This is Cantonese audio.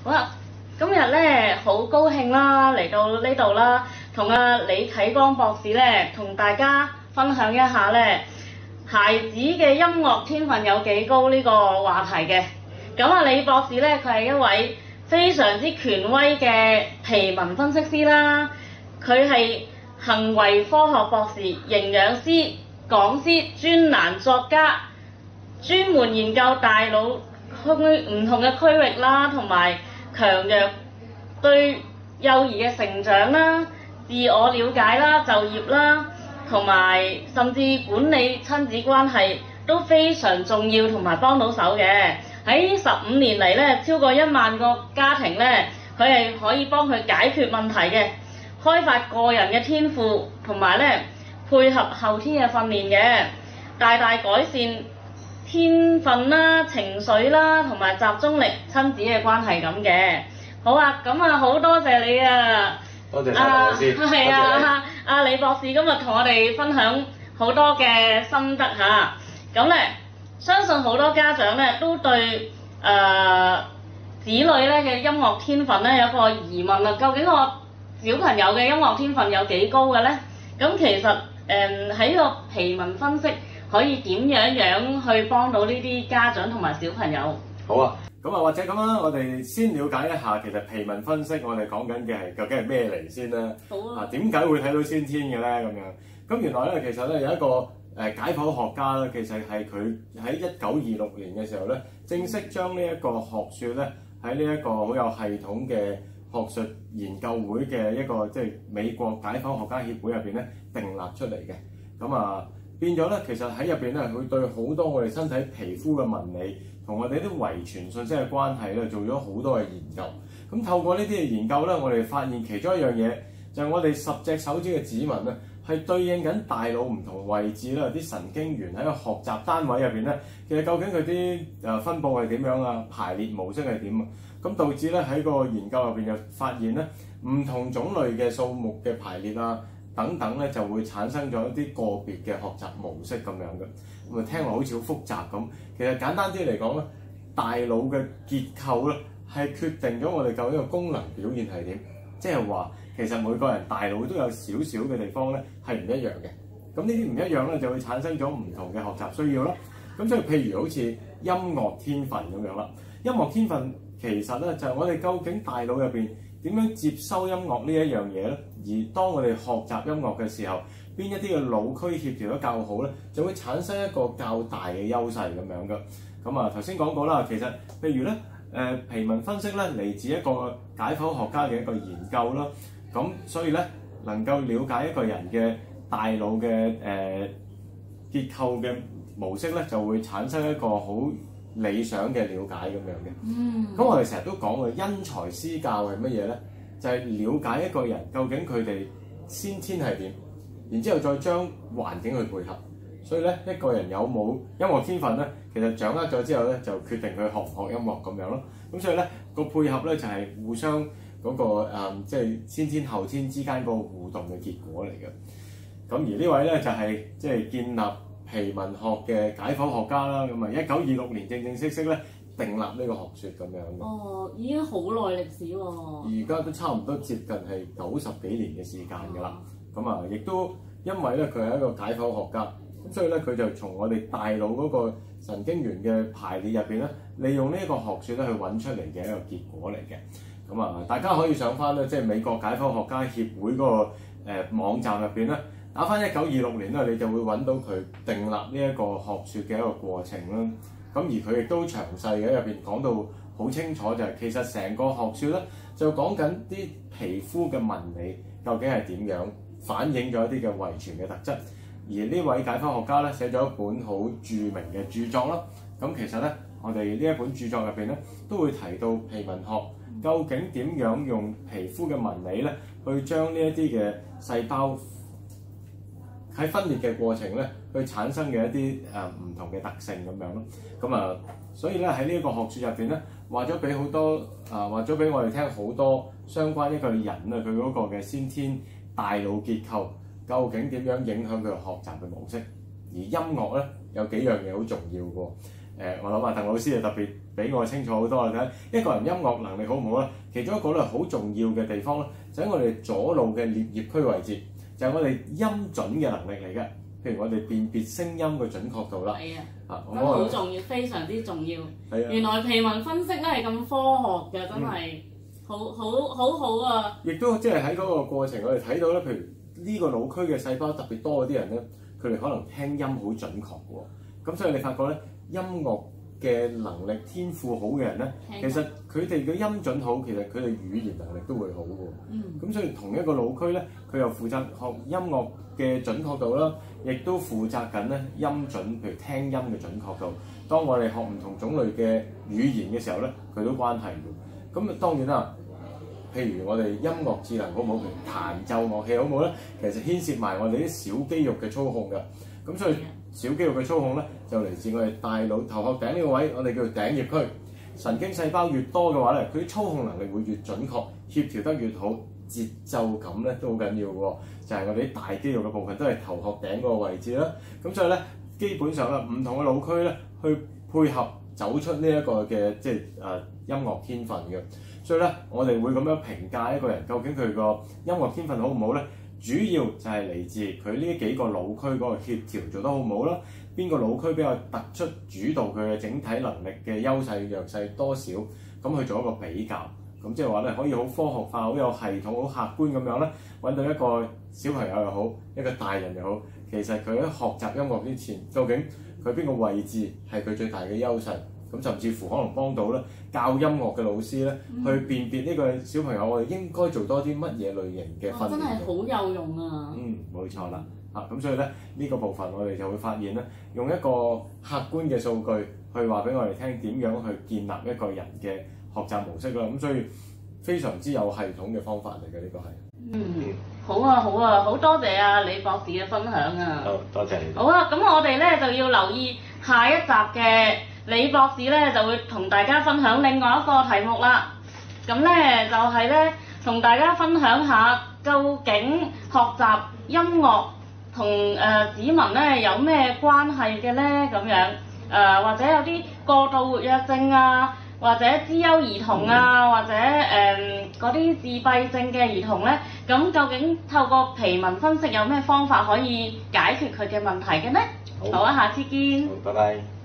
好啦，今日咧好高興啦，嚟到呢度啦，同李啟光博士咧同大家分享一下咧孩子嘅音樂天分有幾高呢個話題嘅。咁李博士咧佢係一位非常之權威嘅皮紋分析師啦，佢係行為科學博士、營養師、講師、專欄作家，專門研究大腦唔同嘅區域啦，同埋強弱對幼兒嘅成長啦、自我了解啦、就業啦，同埋甚至管理親子關係都非常重要，同埋幫到手嘅。喺15年嚟咧，超過1萬個家庭咧，佢係可以幫佢解決問題嘅，開發個人嘅天賦，同埋咧配合後天嘅訓練嘅，大大改善天分啦、情緒啦，同埋集中力、親子嘅關係咁嘅。好啊，咁好多謝你啊！ 多謝李博士。 係啊，李博士今日同我哋分享好多嘅心得嚇。咁咧，相信好多家長咧都對子女咧嘅音樂天分咧有個疑問啦，究竟我小朋友嘅音樂天分有幾高嘅咧？咁其實喺個皮紋分析可以點樣去幫到呢啲家長同埋小朋友？ 好啊，咁或者咁啦，我哋先了解一下，其實皮紋分析我哋講緊嘅係究竟係咩嚟先啦？ 好啊。 點解會睇到先天嘅咧？咁樣咁原來咧，其實咧有一個解剖學家咧，其實係佢喺1926年嘅時候咧，正式將呢一個學説咧喺呢一個好有系統嘅學術研究會嘅一個即係美國解剖學家協會入邊咧訂立出嚟嘅。咁變咗咧，其實喺入邊咧，佢對好多我哋身體皮膚嘅紋理同我哋啲遺傳信息嘅關係咧，做咗好多嘅研究。咁透過呢啲嘅研究咧，我哋發現其中一樣嘢就係我哋10隻手指嘅指紋咧，係對應緊大腦唔同位置啦，啲神經元喺個學習單位入邊咧，其實究竟佢啲分佈係點樣啊？排列模式係點啊？咁導致咧喺個研究入邊就發現咧，唔同種類嘅數目嘅排列啊等等咧，就會產生咗一啲個別嘅學習模式咁樣嘅。咁聽落好似好複雜咁，其實簡單啲嚟講咧，大腦嘅結構咧係決定咗我哋究竟個功能表現係點，即係話其實每個人大腦都有少少嘅地方咧係唔一樣嘅。咁呢啲唔一樣咧就會產生咗唔同嘅學習需要啦。咁所以譬如好似音樂天分咁樣啦，音樂天分其實咧就係我哋究竟大腦入邊點樣接收音樂呢一樣嘢咧？而當我哋學習音樂嘅時候，邊一啲嘅腦區協調得較好咧，就會產生一個較大嘅優勢咁樣嘅。咁頭先講過啦，其實譬如咧皮紋分析咧嚟自一個解剖學家嘅一個研究啦。咁所以咧能夠了解一個人嘅大腦嘅結構嘅模式咧，就會產生一個好理想嘅了解咁樣嘅。咁我哋成日都講嘅因材施教係乜嘢咧？就係了解一個人究竟佢哋先天係點，然之後再將環境去配合。所以咧，一個人有冇音樂天分咧，其實掌握咗之後咧，就決定佢學唔學音樂咁樣咯。咁所以咧個配合咧就係互相嗰個即係先天後天之間個互動嘅結果嚟嘅。咁而呢位咧就係即係建立皮紋學嘅解剖學家啦。咁1926年正式咧訂立呢個學説咁樣。 哦，已經好耐歷史喎。 而家都差唔多接近係90幾年嘅時間㗎啦。咁亦都因為咧佢係一個解剖學家，咁所以咧佢就從我哋大腦嗰個神經元嘅排列入邊咧，利用呢一個學説咧去揾出嚟嘅一個結果嚟嘅。咁大家可以上翻咧，即係美國解剖學家協會嗰個網站入邊咧，打翻1926年咧，你就會揾到佢訂立呢一個學説嘅一個過程啦。咁而佢亦都詳細嘅入邊講到好清楚，就係其實成個學説咧就講緊啲皮膚嘅紋理究竟係點樣反映咗一啲嘅遺傳嘅特質。而呢位解剖學家咧寫咗一本好著名嘅著作啦。咁其實咧，我哋呢一本著作入邊咧都會提到皮紋學究竟點樣用皮膚嘅紋理咧去將呢一啲嘅細胞喺分裂嘅過程咧去產生嘅一啲唔同嘅特性咁樣咯。咁所以咧喺呢一個學説入邊咧話咗俾我哋聽好多相關一個人啊佢嗰個嘅先天大腦結構究竟點樣影響佢學習嘅模式。而音樂咧有幾樣嘢好重要嘅喎。我諗鄧老師就特別比我清楚好多啦。睇一個人音樂能力好唔好咧，其中一個咧好重要嘅地方咧，就喺我哋左腦嘅顳葉區位置，就係我哋音準嘅能力嚟嘅。譬如我哋辨別聲音嘅準確度啦， 係啊， 咁好重要，非常之重要。 係啊， 原來皮紋分析咧係咁科學嘅，真係好啊！ 亦都即係喺嗰個過程，我哋睇到咧，譬如呢個腦區嘅細胞特別多嗰啲人咧，佢哋可能聽音好準確喎。咁所以你發覺咧，音樂嘅能力天賦好嘅人咧，其實佢哋嘅音準好，其實佢哋語言能力都會好嘅。咁所以同一個腦區咧，佢又負責學音樂嘅準確度啦，亦都負責緊咧音準，譬如聽音嘅準確度。當我哋學唔同種類嘅語言嘅時候咧，佢都關係嘅。咁當然啦，譬如我哋音樂智能好唔好，譬如彈奏樂器好唔好咧，其實牽涉埋我哋啲小肌肉嘅操控嘅。咁所以小肌肉嘅操控咧，就嚟自我哋大腦頭殼頂呢個位，我哋叫做頂葉區。神經細胞越多嘅話咧，佢啲操控能力會越準確，協調得越好，節奏感咧都好緊要嘅喎。就係我哋啲大肌肉嘅部分都係頭殼頂嗰個位置啦。咁所以咧，基本上咧，唔同嘅腦區咧，去配合走出呢一個嘅即係音樂天分嘅。所以咧，我哋會咁樣評價一個人究竟佢個音樂天分好唔好咧？主要就係嚟自佢呢幾個腦區嗰個協調做得好唔好啦，邊個腦區比較突出主導佢嘅整體能力嘅優勢弱勢多少，咁去做一個比較，咁即係話咧可以好科學化、好有系統、好客觀咁樣咧揾到一個小朋友又好，一個大人又好，其實佢喺學習音樂之前，究竟佢邊個位置係佢最大嘅優勢？咁甚至乎可能幫到咧教音樂嘅老師咧，去辨別呢個小朋友我哋應該做多啲乜嘢類型嘅訓練。 真係好有用啊！ 冇錯啦。咁所以咧呢個部分我哋就會發現咧，用一個客觀嘅數據去話俾我哋聽點樣去建立一個人嘅學習模式啦。咁所以非常之有系統嘅方法嚟嘅呢個係。 好啊，好多謝啊李博士嘅分享啊！ 好多謝你。 好啊，咁我哋咧就要留意下一集嘅李博士咧就會同大家分享另外一個題目啦。咁咧就係咧同大家分享下究竟學習音樂同指紋咧有咩關係嘅咧咁樣或者有啲過度活躍症啊，或者資優兒童啊，或者嗰啲自閉症嘅兒童咧，咁究竟透過皮紋分析有咩方法可以解決佢嘅問題嘅呢？好啊，下次見。 拜拜。